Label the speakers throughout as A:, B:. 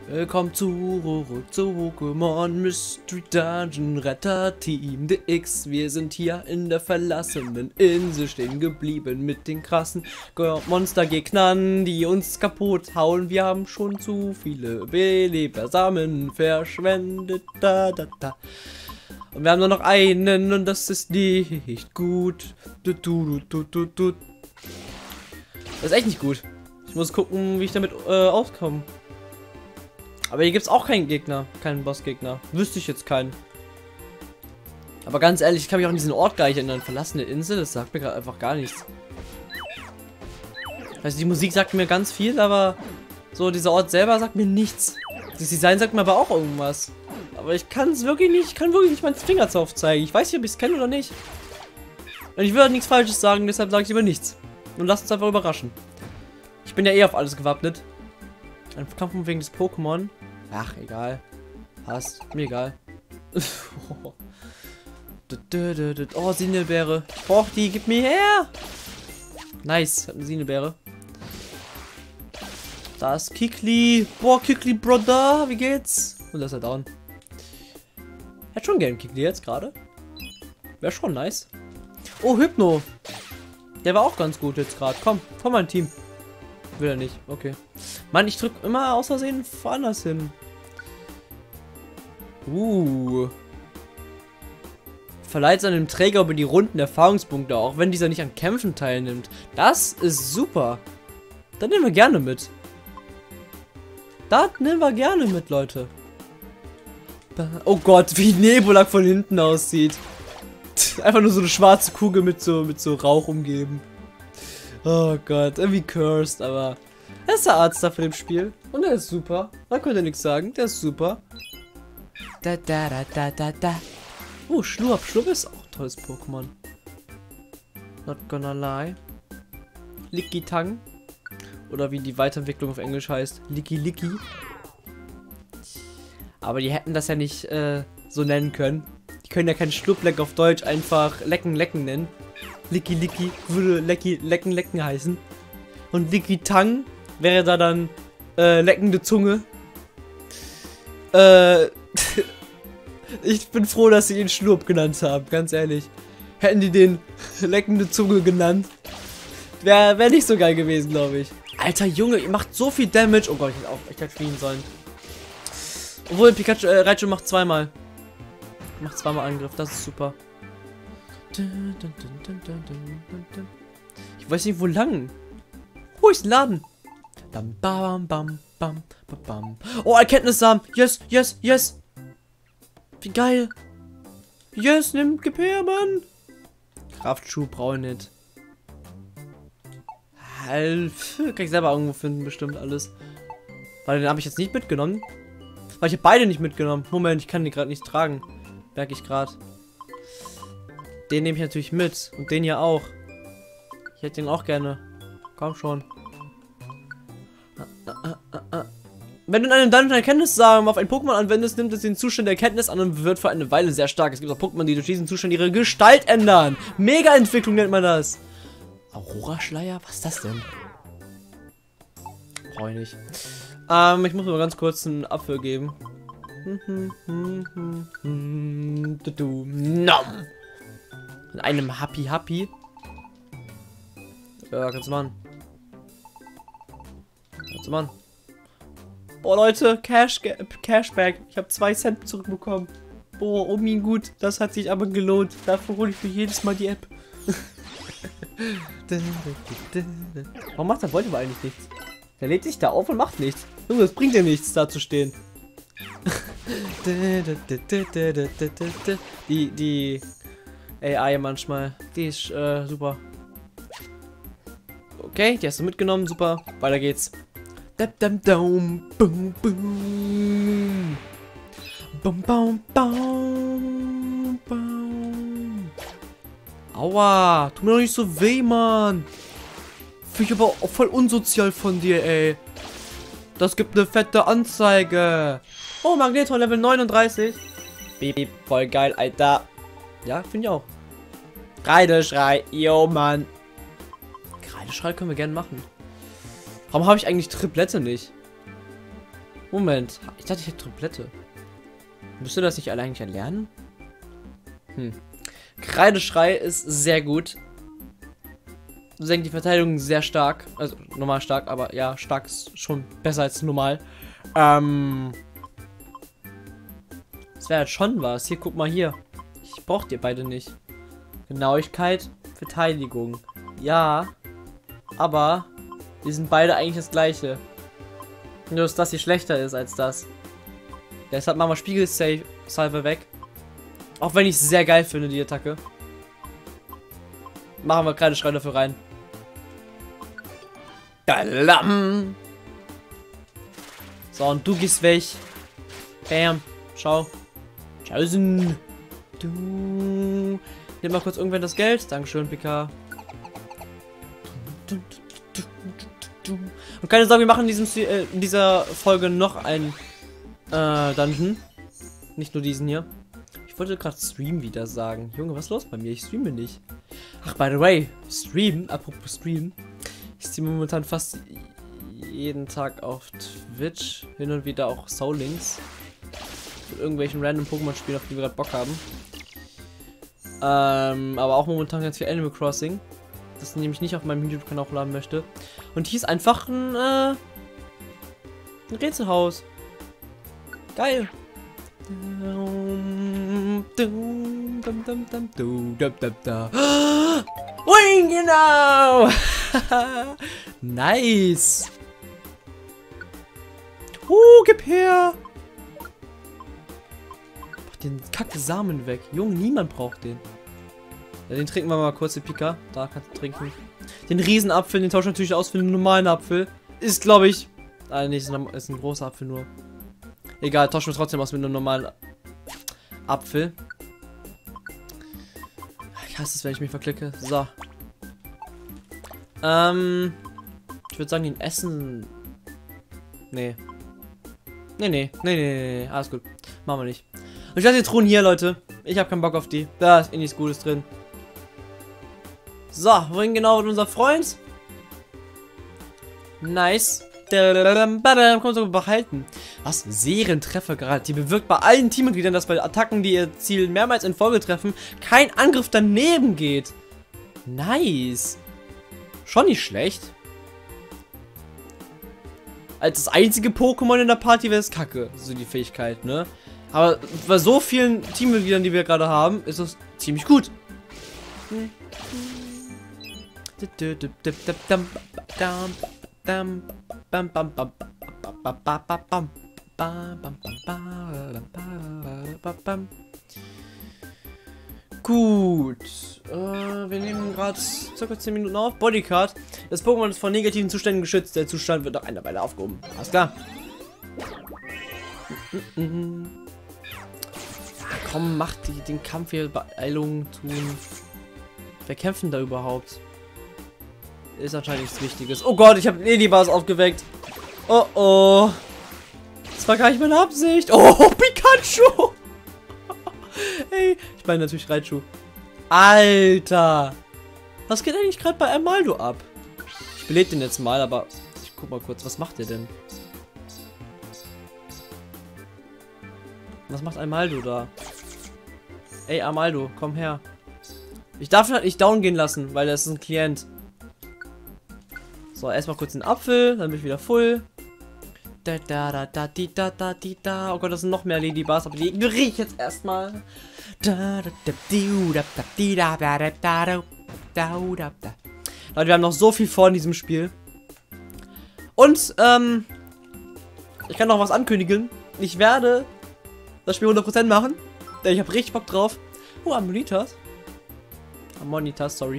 A: Willkommen zurück zu Pokémon Mystery Dungeon Retter Team DX. Wir sind hier in der verlassenen Insel stehen geblieben mit den krassen Monstergegnern, die uns kaputt hauen. Wir haben schon zu viele Belebersamen verschwendet. Und wir haben nur noch einen und das ist nicht gut. Das ist echt nicht gut. Ich muss gucken, wie ich damit auskomme. Aber hier gibt es auch keinen Gegner, keinen Bossgegner. Wüsste ich jetzt keinen. Aber ganz ehrlich, ich kann mich auch an diesen Ort gar nicht erinnern. Verlassene Insel, das sagt mir gerade einfach gar nichts. Also die Musik sagt mir ganz viel, aber so dieser Ort selber sagt mir nichts. Das Design sagt mir aber auch irgendwas. Aber ich kann es wirklich nicht, ich kann wirklich nicht meinen Finger drauf zeigen. Ich weiß nicht, ob ich es kenne oder nicht. Und ich will halt nichts Falsches sagen, deshalb sage ich lieber nichts. Und lasst uns einfach überraschen. Ich bin ja eh auf alles gewappnet. Ein Kampf wegen des Pokémon. Ach, egal. Passt. Mir egal. Oh, Sinelbeere. Ich brauch die. Gib mir her. Nice. Hat eine Sinelbeere. Da ist Kikli. Boah, Kikli, Brother. Wie geht's? Und da ist er down. Hätte schon gern Kikli jetzt gerade. Wäre schon nice. Oh, Hypno. Der war auch ganz gut jetzt gerade. Komm mein Team. Will er nicht. Okay. Mann, ich drücke immer aus Versehen woanders hin. Verleiht seinem Träger über die Runden Erfahrungspunkte, auch wenn dieser nicht an Kämpfen teilnimmt. Das ist super. Das nehmen wir gerne mit. Das nehmen wir gerne mit, Leute. Oh Gott, wie Nebulak von hinten aussieht. Einfach nur so eine schwarze Kugel mit so Rauch umgeben. Oh Gott, irgendwie cursed, aber er ist der Arzt da für dem Spiel. Und er ist super. Man könnte nichts sagen, der ist super. Oh, Schlurp. Schlurp ist auch ein tolles Pokémon. Not gonna lie. Licki-Tang. Oder wie die Weiterentwicklung auf Englisch heißt. Licky-Licky. Aber die hätten das ja nicht so nennen können. Die können ja kein Schlurpleck auf Deutsch einfach Lecken nennen. Licky würde Lecken heißen. Und Licki-Tang wäre da dann leckende Zunge. Ich bin froh, dass sie ihn Schlurp genannt haben, ganz ehrlich. Hätten die den leckende Zunge genannt, wäre nicht so geil gewesen, glaube ich. Alter Junge, ihr macht so viel Damage. Oh Gott, ich hätte fliehen sollen. Obwohl, Pikachu, Raichu macht zweimal. Macht zweimal Angriff, das ist super. Ich weiß nicht, wo lang. Wo ist Laden? Oh, Erkenntnissamen. Yes. Wie geil. Yes, nimm, gib her, Mann. Kraftschuh brauche ich nicht. Kann ich selber irgendwo finden, bestimmt alles. Weil den habe ich jetzt nicht mitgenommen. Weil ich habe beide nicht mitgenommen. Moment, ich kann die gerade nicht tragen. Merke ich gerade. Den nehme ich natürlich mit. Und den hier auch. Ich hätte den auch gerne. Komm schon. Wenn du in einem Dungeon Erkenntnissamen auf ein Pokémon anwendest, nimmt es den Zustand der Erkenntnis an und wird für eine Weile sehr stark. Es gibt auch Pokémon, die durch diesen Zustand ihre Gestalt ändern. Mega-Entwicklung nennt man das. Aurora-Schleier? Was ist das denn? Brauche ich nicht. Ich muss mal ganz kurz einen Apfel geben. Nom. In einem Happy. Ja, kannst du machen. Boah, Leute, Cashback. Ich habe 2 Cent zurückbekommen. Boah, oh mein gut. Das hat sich aber gelohnt. Dafür hole ich mir jedes Mal die App. Warum macht der Volleyball eigentlich nichts? Der lädt sich da auf und macht nichts. Junge, das bringt ja nichts, da zu stehen. Die AI manchmal. Die ist super. Okay, die hast du mitgenommen. Super. Weiter geht's. Aua, tut mir doch nicht so weh, Mann. Finde ich aber auch voll unsozial von dir, ey. Das gibt eine fette Anzeige. Oh, Magneton Level 39. Baby, voll geil, Alter. Ja, finde ich auch. Kreideschrei, yo, Mann. Kreideschrei können wir gerne machen. Warum habe ich eigentlich Triplette nicht? Moment. Ich dachte, ich hätte Triplette. Müsste das nicht alle eigentlich erlernen? Kreideschrei ist sehr gut. Senkt die Verteidigung sehr stark. Also normal stark, aber ja, stark ist schon besser als normal. Das wäre halt schon was. Hier, guck mal hier. Ich brauche die beide nicht. Genauigkeit, Verteidigung. Ja, aber die sind beide eigentlich das gleiche. Nur, dass das hier schlechter ist als das. Deshalb machen wir Spiegelsalve weg. Auch wenn ich es sehr geil finde, die Attacke. Machen wir Kreideschrei dafür rein. Dalam. So, und du gehst weg. Bam. Ciao. Tschaußen. Du. Nimm mal kurz irgendwann das Geld. Dankeschön, PK. Und keine Sorge, wir machen in dieser Folge noch ein Dungeon. Nicht nur diesen hier. Ich wollte gerade Stream wieder sagen. Junge, was ist los bei mir? Ich streame nicht. Ach, by the way, Stream, apropos Stream. Ich streame momentan fast jeden Tag auf Twitch. Hin und wieder auch Soul Links. Mit irgendwelchen random Pokémon-Spielen, auf die wir gerade Bock haben. Aber auch momentan ganz viel Animal Crossing. Das nämlich nicht auf meinem YouTube-Kanal hochladen möchte. Und hier ist einfach ein Rätselhaus. Geil. Ui, genau. Nice. Gib her. Mach den kacke Samen weg. Junge, niemand braucht den. Ja, den trinken wir mal kurz, den Pika. Da kannst du trinken. Den Riesenapfel, den tauschen natürlich aus für einen normalen Apfel. Ist, glaube ich... Ah, nee, ist ein großer Apfel nur. Egal, tauschen wir trotzdem aus mit einem normalen Apfel. Ich hasse es, wenn ich mich verklicke. So. Ich würde sagen, den Essen... Nee. Nee. Alles gut. Machen wir nicht. Und ich lasse die Truhen hier, Leute. Ich habe keinen Bock auf die. Da ist eh nichts Gutes drin. So, wohin genau wird unser Freund? Nice. Kommt sogar behalten. Was? Serientreffer gerade. Die bewirkt bei allen Teammitgliedern, dass bei Attacken, die ihr Ziel mehrmals in Folge treffen, kein Angriff daneben geht. Nice. Schon nicht schlecht. Als das einzige Pokémon in der Party wäre es kacke. So die Fähigkeit, ne? Aber bei so vielen Teammitgliedern, die wir gerade haben, ist das ziemlich gut. Gut. Wir nehmen gerade ca. 10 Minuten auf. Bodycard. Das Pokémon ist vor negativen Zuständen geschützt. Der Zustand wird nach einer Weile aufgehoben. Alles klar. Ja, komm, mach den Kampf hier Beeilung tun. Wer kämpft denn da überhaupt? Ist anscheinend nichts Wichtiges. Oh Gott, ich habe Ladybars aufgeweckt. Oh oh. Das war gar nicht meine Absicht. Oh, Pikachu. Hey, ich meine natürlich Raichu. Alter. Was geht eigentlich gerade bei Amaldo ab? Ich belebe den jetzt mal, aber ich guck mal kurz, was macht der denn? Was macht Amaldo da? Ey, Amaldo, komm her. Ich darf ihn halt nicht down gehen lassen, weil das ist ein Klient. So, erstmal kurz den Apfel, dann bin ich wieder full. Oh Gott, das sind noch mehr Ladybars, aber die ignoriere ich jetzt erstmal. Leute, wir haben noch so viel vor in diesem Spiel. Und, ich kann noch was ankündigen. Ich werde das Spiel 100% machen. Denn ich habe richtig Bock drauf. Oh, Ammonitas, sorry.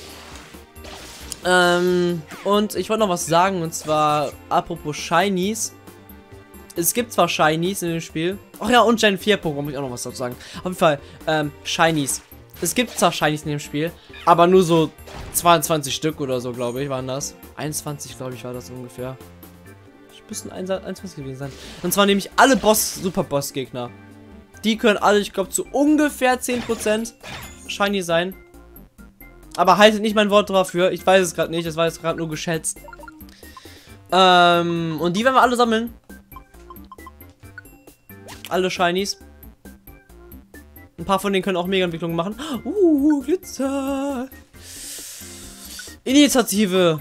A: Und ich wollte noch was sagen, und zwar apropos Shinies. Es gibt zwar Shinies in dem Spiel. Ach ja, und Gen 4 Pokémon, muss ich auch noch was dazu sagen. Auf jeden Fall, Shinies. Es gibt zwar Shinies in dem Spiel, aber nur so 22 Stück oder so, glaube ich, waren das. 21, glaube ich, war das ungefähr. Ich müsste 21 gewesen sein. Und zwar nämlich alle Super-Boss-Gegner. Die können alle, ich glaube, zu ungefähr 10% Shiny sein. Aber haltet nicht mein Wort dafür. Ich weiß es gerade nicht. Das war jetzt gerade nur geschätzt. Und die werden wir alle sammeln. Alle Shinies. Ein paar von denen können auch Mega-Entwicklungen machen. Glitzer. Initiative.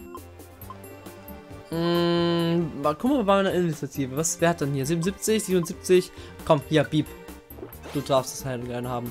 A: Guck mal bei meiner Initiative. Wer hat denn hier? 77, 77. Komm, hier, Beep. Du darfst es halt gerne haben.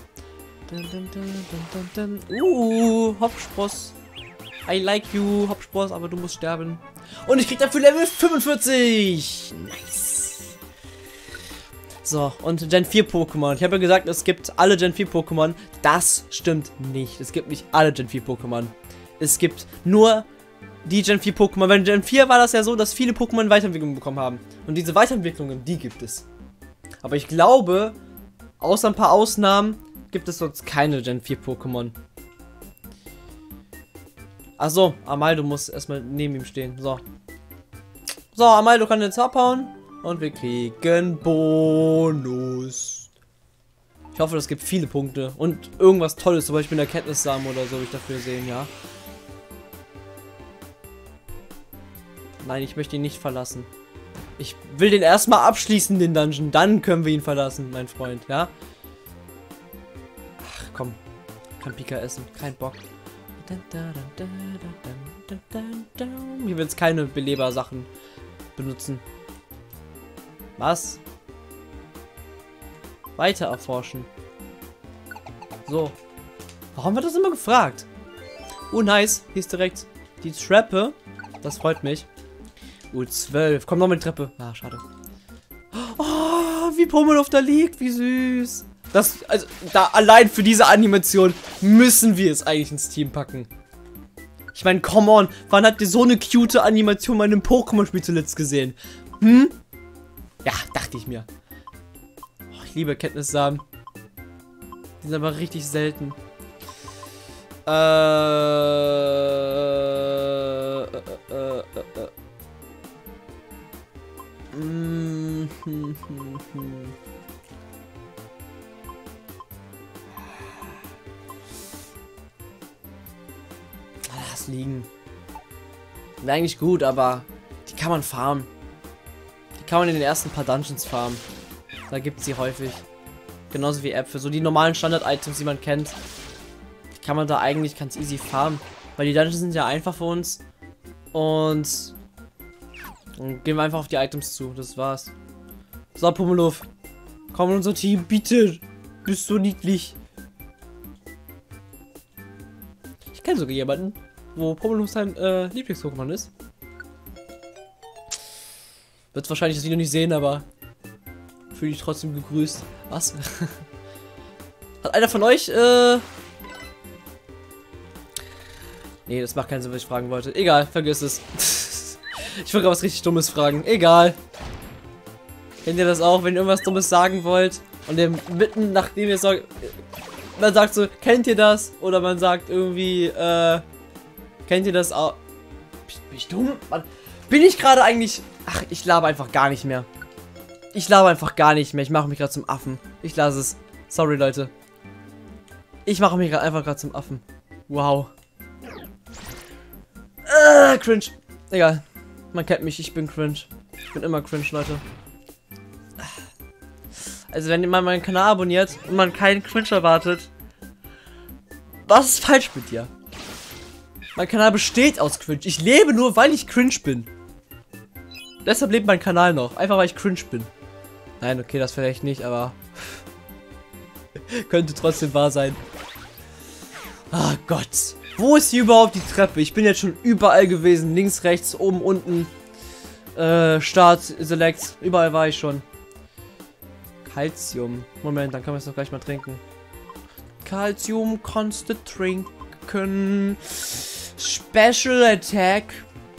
A: Hopspross. I like you, Hopspross, aber du musst sterben. Und ich krieg dafür Level 45. Nice. So, und Gen 4 Pokémon. Ich habe ja gesagt, es gibt alle Gen 4 Pokémon. Das stimmt nicht. Es gibt nicht alle Gen 4 Pokémon. Es gibt nur die Gen 4 Pokémon. Bei Gen 4 war das ja so, dass viele Pokémon Weiterentwicklungen bekommen haben. Und diese Weiterentwicklungen, die gibt es. Aber ich glaube, außer ein paar Ausnahmen, gibt es sonst keine Gen 4 Pokémon. Achso, Amaldo muss erstmal neben ihm stehen. So. So, Amaldo kann jetzt abhauen. Und wir kriegen Bonus. Ich hoffe, das gibt viele Punkte. Und irgendwas Tolles, zum Beispiel ein Erkenntnissamen oder so, will ich dafür sehen, ja. Nein, ich möchte ihn nicht verlassen. Ich will den erstmal abschließen, den Dungeon. Dann können wir ihn verlassen, mein Freund, ja. Ach, komm. Kann Pika essen. Kein Bock. Hier wird es keine Beleber-Sachen benutzen. Was? Weiter erforschen. So. Warum wird das immer gefragt? Oh, nice. Hier ist direkt die Treppe. Das freut mich. 12. Komm noch mit Treppe. Ah, schade. Oh, wie Pummeluff da liegt. Wie süß. Das, also, da allein für diese Animation müssen wir es eigentlich ins Team packen. Ich meine, come on. Wann habt ihr so eine cute Animation bei einem Pokémon-Spiel zuletzt gesehen? Hm? Ja, dachte ich mir. Oh, ich liebe Kenntnissamen. Die sind aber richtig selten. Lass liegen. Wäre eigentlich gut, aber die kann man farmen. Die kann man in den ersten paar Dungeons farmen. Da gibt es sie häufig. Genauso wie Äpfel. So die normalen Standard-Items, die man kennt. Die kann man da eigentlich ganz easy farmen. Weil die Dungeons sind ja einfach für uns. Und dann gehen wir einfach auf die Items zu. Das war's. So, Pummeluff. Komm in unser Team, bitte. Bist so niedlich. Ich kenne sogar jemanden, wo Pummeluff sein Lieblings-Pokémon ist. Wird wahrscheinlich das Video nicht sehen, aber fühle ich trotzdem gegrüßt. Was? Hat einer von euch, nee, das macht keinen Sinn, was ich fragen wollte. Egal, vergiss es. Ich wollte was richtig Dummes fragen. Egal. Kennt ihr das auch, wenn ihr irgendwas Dummes sagen wollt? Und dann mitten nachdem ihr sagt, man sagt so, kennt ihr das? Oder man sagt irgendwie, kennt ihr das auch? Bin ich dumm? Bin ich gerade eigentlich... Ach, ich laber einfach gar nicht mehr. Ich laber einfach gar nicht mehr. Ich mache mich gerade zum Affen. Ich lasse es. Sorry, Leute. Ich mache mich einfach gerade zum Affen. Wow. Cringe. Egal. Man kennt mich. Ich bin cringe. Ich bin immer cringe, Leute. Also, wenn man meinen Kanal abonniert und man keinen Cringe erwartet, was ist falsch mit dir? Mein Kanal besteht aus Cringe. Ich lebe nur, weil ich cringe bin. Deshalb lebt mein Kanal noch. Einfach, weil ich cringe bin. Nein, okay, das vielleicht nicht, aber könnte trotzdem wahr sein. Ah Gott. Wo ist hier überhaupt die Treppe? Ich bin jetzt schon überall gewesen. Links, rechts, oben, unten. Start, Select. Überall war ich schon. Calcium. Moment, dann können wir es doch gleich mal trinken. Calcium kannst du trinken. Special Attack.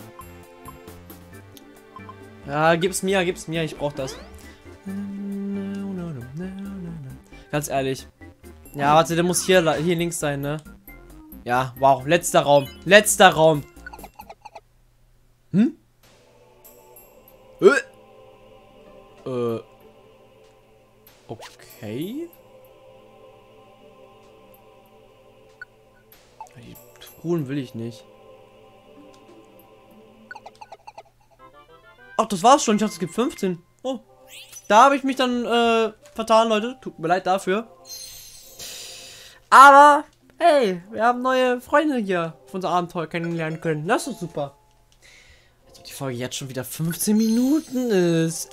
A: Ja, gib's mir, ich brauch das. Ganz ehrlich. Ja, warte, der muss hier links sein, ne? Ja, wow, letzter Raum. Letzter Raum. Hm? Okay. Die Truhen will ich nicht. Ach, das war's schon. Ich dachte, es gibt 15. Oh, Da habe ich mich dann vertan, Leute. Tut mir leid dafür. Aber, hey, wir haben neue Freunde hier auf unser Abenteuer kennenlernen können. Das ist super. Als ob die Folge jetzt schon wieder 15 Minuten ist.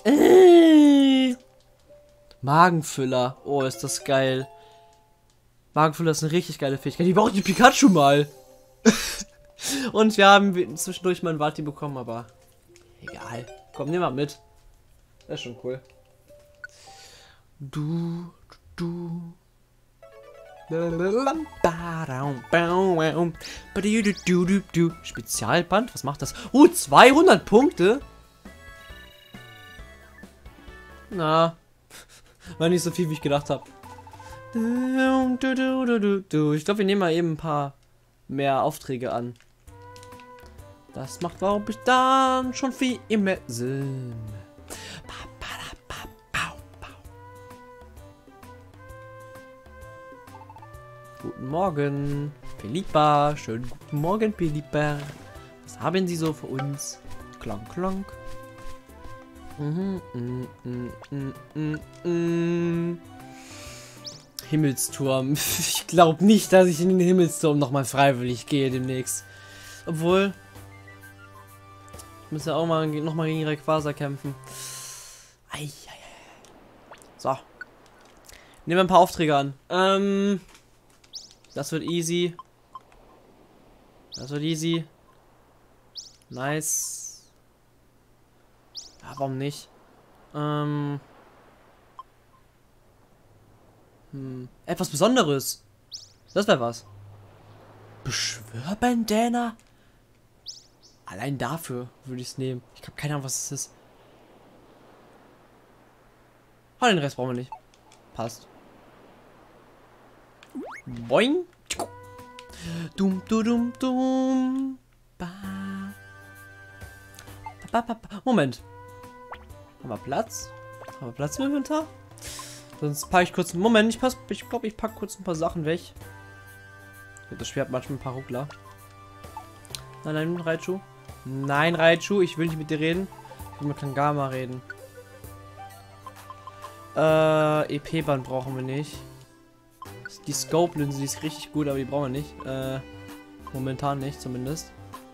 A: Magenfüller. Oh, ist das geil. Magenfüller ist eine richtig geile Fähigkeit. Die brauche ich die Pikachu mal. Und wir haben zwischendurch mal einen Vati bekommen, aber egal. Komm, nimm mal mit. Das ist schon cool. Spezialband, was macht das? 200 Punkte? Na, war nicht so viel, wie ich gedacht habe. Ich glaube, wir nehmen mal eben ein paar mehr Aufträge an. Das macht, glaube ich, dann schon viel mehr Sinn. Guten Morgen, Philippa. Schönen guten Morgen, Philippa. Was haben Sie so für uns? Klank, klank. Himmelsturm. Ich glaube nicht, dass ich in den Himmelsturm nochmal freiwillig gehe demnächst. Obwohl, ich muss ja auch mal nochmal gegen Rayquaza kämpfen. So. Nehmen wir ein paar Aufträge an. Das wird easy. Das wird easy. Nice. Ja, warum nicht? Etwas Besonderes. Das wäre was. Beschwörbandana? Allein dafür würde ich es nehmen. Ich habe keine Ahnung, was es ist. Oh, den Rest brauchen wir nicht. Passt. Boing. Dum, dum, dum. Moment. Haben wir Platz? Haben wir Platz im Inventar? Sonst packe ich kurz. Moment, ich glaube, ich packe kurz ein paar Sachen weg. Das Schwert manchmal ein paar Ruckler. Nein, Raichu. Nein, Raichu, ich will nicht mit dir reden. Ich will mit Kangama reden. EP-Band brauchen wir nicht. Die Scope-Linse, die ist richtig gut, aber die brauchen wir nicht. Momentan nicht, zumindest.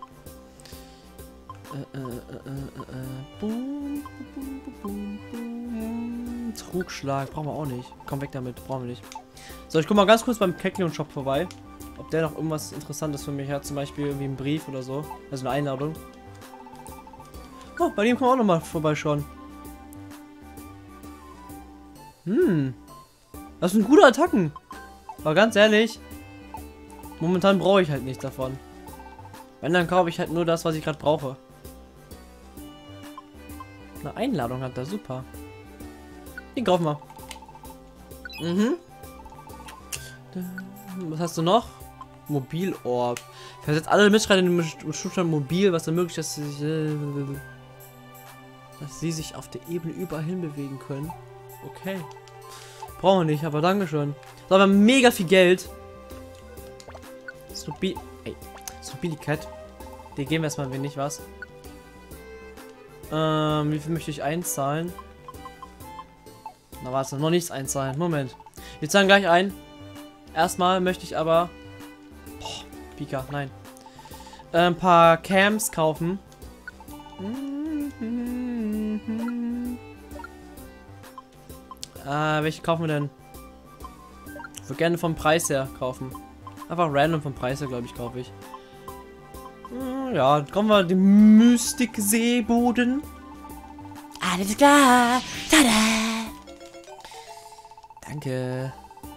A: Trugschlag brauchen wir auch nicht. Komm weg damit, brauchen wir nicht. So, ich guck mal ganz kurz beim Kecleon Shop vorbei. Ob der noch irgendwas Interessantes für mich hat. Zum Beispiel irgendwie einen Brief oder so. Also eine Einladung. Oh, bei dem kann man auch noch mal vorbeischauen. Das sind gute Attacken. Aber ganz ehrlich, momentan brauche ich halt nichts davon. Wenn, dann kaufe ich halt nur das, was ich gerade brauche. Eine Einladung hat er, super. Den kaufen wir. Was hast du noch? Mobilorb. Versetzt alle Mitstreiter in den Zustand mobil, was ermöglicht, dass sie sich auf der Ebene überall hin bewegen können. Okay. Brauchen wir nicht, aber dankeschön. So, wir haben mega viel Geld. Stupidität. Die geben wir erstmal ein wenig was. Wie viel möchte ich einzahlen? Na warte, noch nichts einzahlen. Moment. Wir zahlen gleich ein. Erstmal möchte ich aber... Boah, Pika, nein. Ein paar Camps kaufen. Welche kaufen wir denn? Ich würde gerne vom Preis her kaufen. Einfach random vom Preis her, glaube ich, kaufe ich. Ja, dann kommen wir den Mystik-Seeboden. Alles klar. Tada! Danke.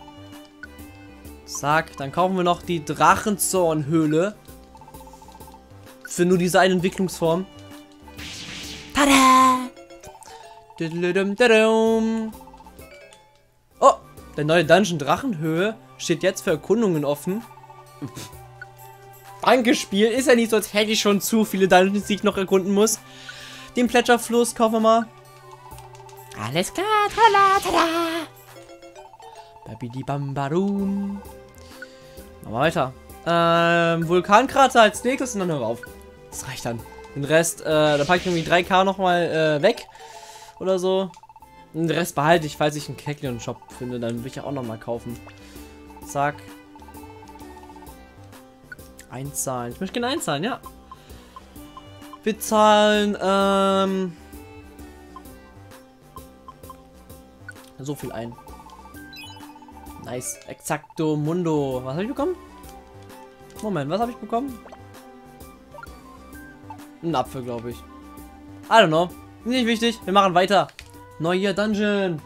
A: Zack, dann kaufen wir noch die Drachenzornhöhle. Für nur diese eine Entwicklungsform. Tada! Oh, der neue Dungeon Drachenhöhe steht jetzt für Erkundungen offen. Danke, Spiel. Ist ja nicht so, als hätte ich schon zu viele Dungeons, die ich noch erkunden muss. Den Plätscherfluss kaufen wir mal. Alles klar, tada, tada. Babidi Bambarum. Machen wir weiter. Vulkankrater als nächstes und dann hören wir auf. Das reicht dann. Den Rest, da packe ich irgendwie 3K nochmal weg. Oder so. Den Rest behalte ich, falls ich einen Kecleon-Shop finde, dann will ich ja auch nochmal kaufen. Zack. Einzahlen. Ich möchte gerne einzahlen, ja. Wir zahlen, so viel ein. Nice. Exacto Mundo. Was habe ich bekommen? Moment, was habe ich bekommen? Ein Apfel, glaube ich. I don't know. Nicht wichtig. Wir machen weiter. Neuer Dungeon.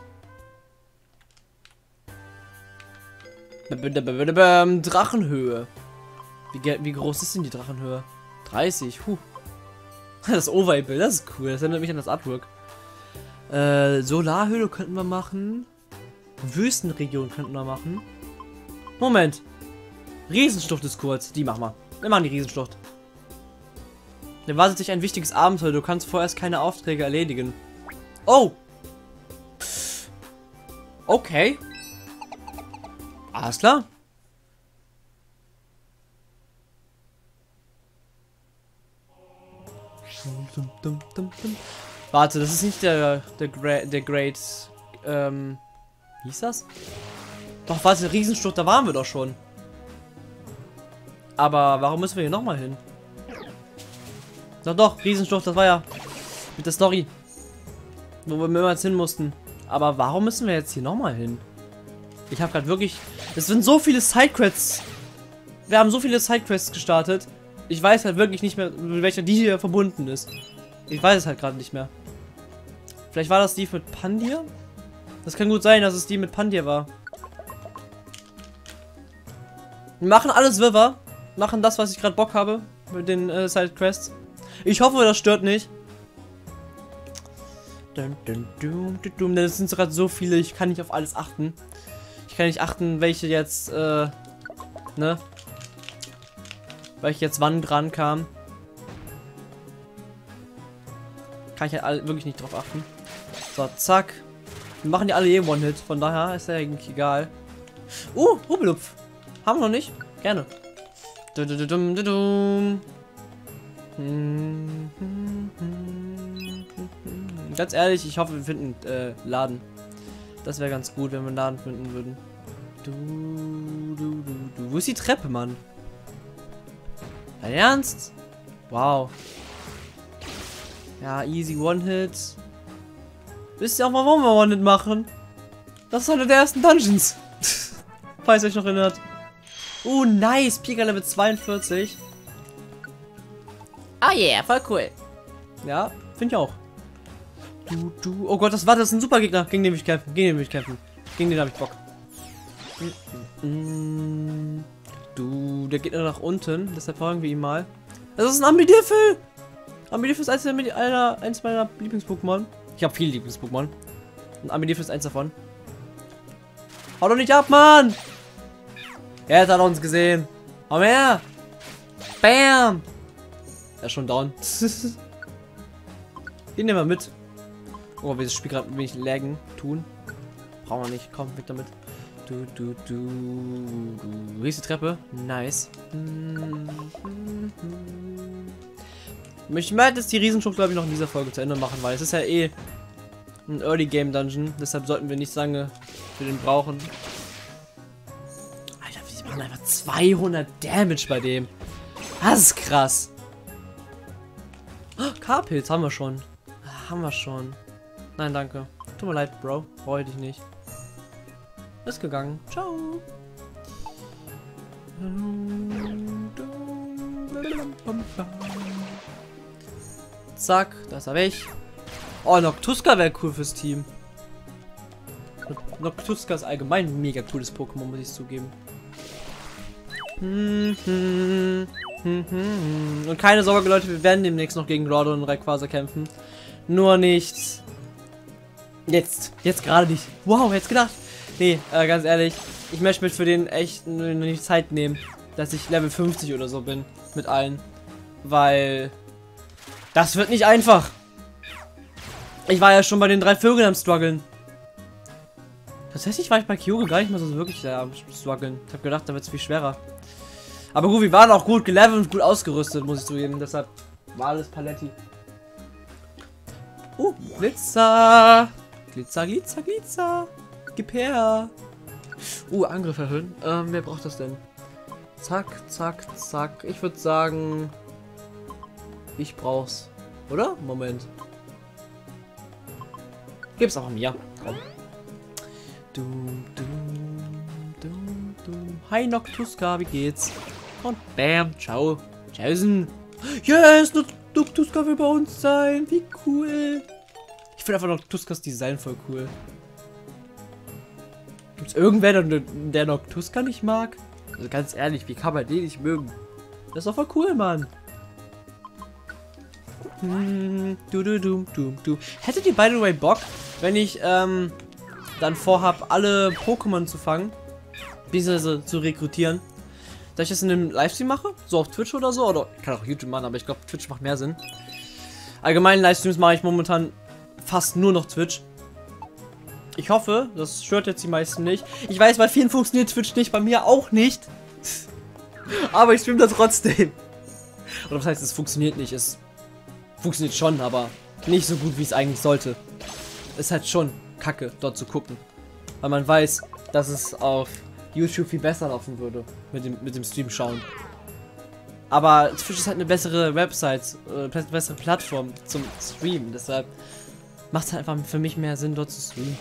A: Drachenhöhe. Wie groß ist denn die Drachenhöhe? 30. Das Overlay-Bild, das ist cool. Das erinnert mich an das Artwork. Solarhöhle könnten wir machen. Wüstenregion könnten wir machen. Moment. Riesenschlucht ist kurz. Die machen wir. Wir machen die Riesenschlucht. Dann wartet sich ein wichtiges Abenteuer. Du kannst vorerst keine Aufträge erledigen. Oh. Okay. Alles klar. Warte, das ist nicht der Great, wie hieß das? Doch, warte, Riesenschlucht, da waren wir doch schon. Aber warum müssen wir hier nochmal hin? Doch, Riesenschlucht, das war ja mit der Story. Wo wir mehrmals hin mussten. Aber warum müssen wir jetzt hier nochmal hin? Ich habe gerade wirklich... Es sind so viele Sidequests. Wir haben so viele Sidequests gestartet. Ich weiß halt wirklich nicht mehr, mit welcher die hier verbunden ist. Ich weiß es halt gerade nicht mehr. Vielleicht war das die mit Pandir? Das kann gut sein, dass es die mit Pandir war. Wir machen alles Wirrwarr. Machen das, was ich gerade Bock habe. Mit den Sidequests. Ich hoffe, das stört nicht. Das sind gerade so viele, ich kann nicht auf alles achten. Ich kann nicht achten, welche jetzt, ne? Weil ich jetzt wann dran kam. Kann ich halt wirklich nicht drauf achten. So, zack. Wir machen die alle je One-Hit, von daher ist ja eigentlich egal. Hubelupf. Haben wir noch nicht? Gerne. Ganz ehrlich, ich hoffe, wir finden Laden. Das wäre ganz gut, wenn wir einen Laden finden würden. Wo ist die Treppe, Mann? Dein Ernst? Wow. Ja, easy One-Hit. Wisst ihr auch mal, warum wir One-Hit machen? Das ist einer der ersten Dungeons. Falls ihr euch noch erinnert. Nice. Pika Level 42. Oh yeah, voll cool. Ja, finde ich auch. Oh Gott, das ist ein super Gegner. Gegen den will ich kämpfen. Gegen den habe ich Bock. Der geht nur nach unten. Deshalb fragen wir ihn mal. Das ist ein Ambidifel. Ambidifel ist eins meiner Lieblings-Pokémon. Ich habe viele Lieblings-Pokémon. Und Ambidifel ist eins davon. Hau doch nicht ab, Mann! Er hat uns gesehen. Komm her! Bam! Er ist schon down. Den nehmen wir mit. Oh, wir das Spiel gerade ein wenig laggen tun. Brauchen wir nicht. Komm, weg damit. Hier ist die Treppe. Nice. Ich möchte jetzt die Riesenschlucht, glaube ich, noch in dieser Folge zu Ende machen, weil es ist ja eh ein Early Game Dungeon. Deshalb sollten wir nicht lange für den brauchen. Alter, wir machen einfach 200 Damage bei dem. Das ist krass. K-Pilz haben wir schon. Nein, danke. Tut mir leid, Bro. Brauche ich dich nicht. Ist gegangen. Ciao. Zack, da ist er weg. Oh, Noctuska wäre cool fürs Team. Noctuska ist allgemein ein mega cooles Pokémon, muss ich zugeben. Und keine Sorge, Leute, wir werden demnächst noch gegen Groudon und Rayquaza kämpfen. Nur nicht jetzt. Jetzt gerade nicht. Wow, jetzt gedacht. Nee, ganz ehrlich, ich möchte mir für den echt nicht Zeit nehmen, dass ich Level 50 oder so bin mit allen. Weil das wird nicht einfach. Ich war ja schon bei den 3 Vögeln am struggeln. Tatsächlich war ich bei Kyogre gar nicht mal so wirklich am struggeln. Ich habe gedacht, da wird es viel schwerer. Aber gut, wir waren auch gut gelevelt und gut ausgerüstet, muss ich zugeben. Deshalb war alles Paletti. Blitzer. Glitzer, Glitzer, Glitzer. Gib her. Angriff erhöhen. Wer braucht das denn? Zack, zack, zack. Ich würde sagen, ich brauch's. Oder? Moment. Gib's auch mir. Komm. Hi Noctuska, wie geht's? Und bam, ciao. Tschaußen. Yes, Noctuska will bei uns sein. Wie cool. Ich finde einfach Noctuskas Design voll cool. Gibt's irgendwer, der Noctuska nicht mag? Also ganz ehrlich, wie kann man den nicht mögen? Das ist doch voll cool, Mann. Hättet ihr, by the way, Bock, wenn ich dann vorhab, alle Pokémon zu fangen, beziehungsweise zu rekrutieren, dass ich das in einem Livestream mache? So auf Twitch oder so? Oder ich kann auch YouTube machen, aber ich glaube, Twitch macht mehr Sinn. Allgemein Livestreams mache ich momentan fast nur noch Twitch. Ich hoffe, das stört jetzt die meisten nicht. Ich weiß, bei vielen funktioniert Twitch nicht, bei mir auch nicht. Aber ich streame da trotzdem. Oder was heißt, es funktioniert nicht? Es funktioniert schon, aber nicht so gut, wie es eigentlich sollte. Ist halt schon kacke, dort zu gucken. Weil man weiß, dass es auf YouTube viel besser laufen würde. Mit dem Stream schauen. Aber Twitch ist halt eine bessere Website, bessere Plattform zum Streamen. Deshalb macht es halt einfach für mich mehr Sinn, dort zu streamen.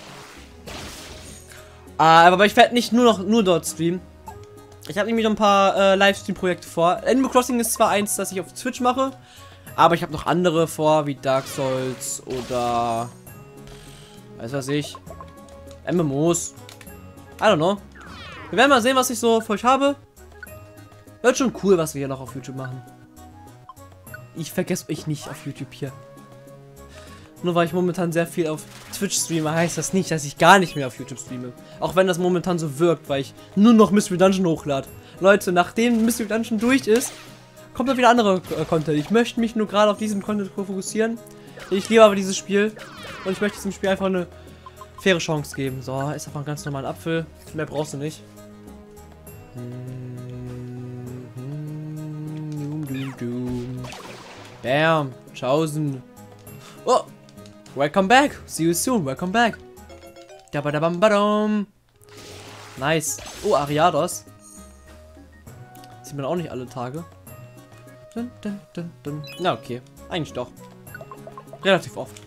A: Aber ich werde nicht nur dort streamen. Ich habe nämlich noch ein paar Livestream-Projekte vor. Animal Crossing ist zwar eins, das ich auf Twitch mache, aber ich habe noch andere vor, wie Dark Souls oder weiß ich, MMOs. I don't know. Wir werden mal sehen, was ich so für euch habe. Wird schon cool, was wir hier noch auf YouTube machen. Ich vergesse euch nicht auf YouTube hier. Nur weil ich momentan sehr viel auf Twitch streame, heißt das nicht, dass ich gar nicht mehr auf YouTube streame. Auch wenn das momentan so wirkt, weil ich nur noch Mystery Dungeon hochlade. Leute, nachdem Mystery Dungeon durch ist, kommt dann wieder andere Content. Ich möchte mich nur gerade auf diesen Content fokussieren. Ich liebe aber dieses Spiel. Und ich möchte diesem Spiel einfach eine faire Chance geben. So, ist einfach ein ganz normaler Apfel. Mehr brauchst du nicht. Bam. Tschaußen. Oh. Welcome back. See you soon. Welcome back. Nice. Oh, Ariados. Sieht man auch nicht alle Tage. Na, okay. Eigentlich doch. Relativ oft.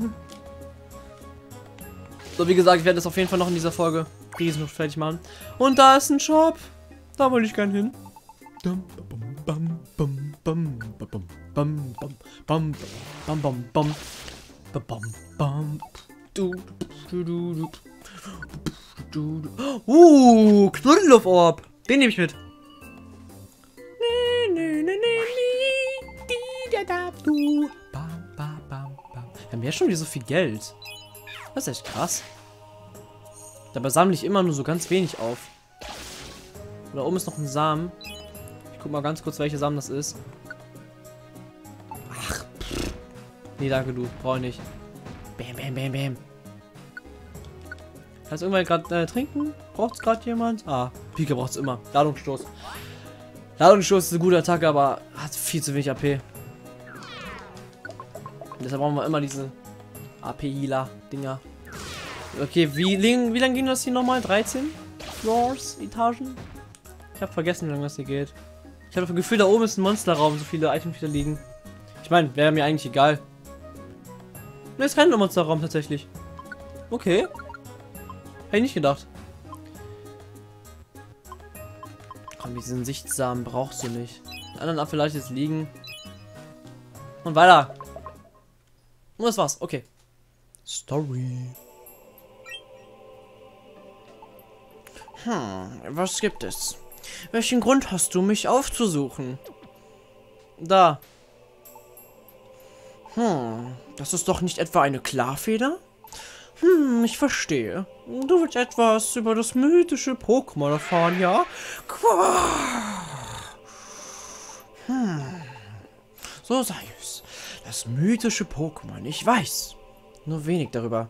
A: So, wie gesagt, ich werde das auf jeden Fall noch in dieser Folge riesen fertig machen. Und da ist ein Shop. Da wollte ich gern hin. Knuddeluff-Orb. Den nehme ich mit. Wir haben ja schon wieder so viel Geld. Das ist echt krass. Dabei sammle ich immer nur so ganz wenig auf. Da oben ist noch ein Samen. Ich guck mal ganz kurz, welcher Samen das ist. Ach. Nee, danke du. Brauche ich nicht. Bam, bam, bam, bam. Kannst du irgendwann gerade trinken? Braucht es gerade jemand? Ah, Pika braucht es immer. Ladungsstoß. Ladungsstoß ist eine gute Attacke, aber hat viel zu wenig AP. Und deshalb brauchen wir immer diese AP-Healer-Dinger. Okay, wie lang ging das hier nochmal? 13 Floors, Etagen? Ich habe vergessen, wie lange das hier geht. Ich habe das Gefühl, da oben ist ein Monsterraum, so viele Items wieder liegen. Ich meine, wäre mir eigentlich egal. Ne, ist kein Monsterraum tatsächlich. Okay. Hätte ich nicht gedacht. Komm, diesen Sichtsamen brauchst du nicht. Den anderen Apfel lasse ich jetzt liegen. Und weiter. Und das war's. Okay. Story. Was gibt es? Welchen Grund hast du, mich aufzusuchen? Da. Das ist doch nicht etwa eine Klarfeder? Ich verstehe. Du willst etwas über das mythische Pokémon erfahren, ja? So sei es. Das mythische Pokémon, ich weiß. Nur wenig darüber.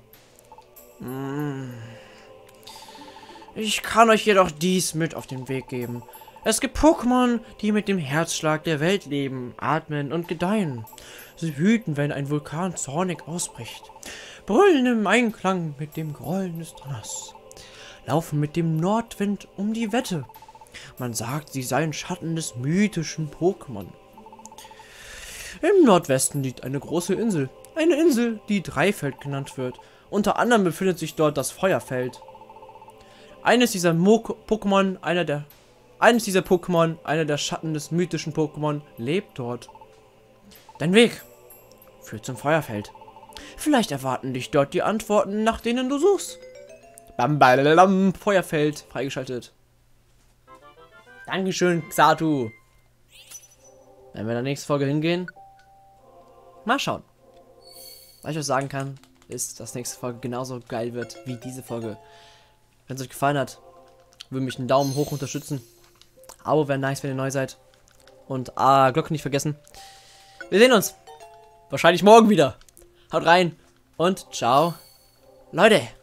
A: Ich kann euch jedoch dies mit auf den Weg geben. Es gibt Pokémon, die mit dem Herzschlag der Welt leben, atmen und gedeihen. Sie wüten, wenn ein Vulkan zornig ausbricht, brüllen im Einklang mit dem Grollen des Donners, laufen mit dem Nordwind um die Wette. Man sagt, sie seien Schatten des mythischen Pokémon. Im Nordwesten liegt eine große Insel. Eine Insel, die Dreifeld genannt wird. Unter anderem befindet sich dort das Feuerfeld. Eines dieser Pokémon, einer der Schatten des mythischen Pokémon, lebt dort. Dein Weg führt zum Feuerfeld. Vielleicht erwarten dich dort die Antworten, nach denen du suchst. Bam, bam, Feuerfeld freigeschaltet. Dankeschön, Xatu. Wenn wir in der nächsten Folge hingehen, mal schauen. Was ich euch sagen kann, ist, dass nächste Folge genauso geil wird wie diese Folge. Wenn es euch gefallen hat, würde mich einen Daumen hoch unterstützen. Abo wäre nice, wenn ihr neu seid. Und Glocke nicht vergessen. Wir sehen uns. Wahrscheinlich morgen wieder. Haut rein und ciao, Leute.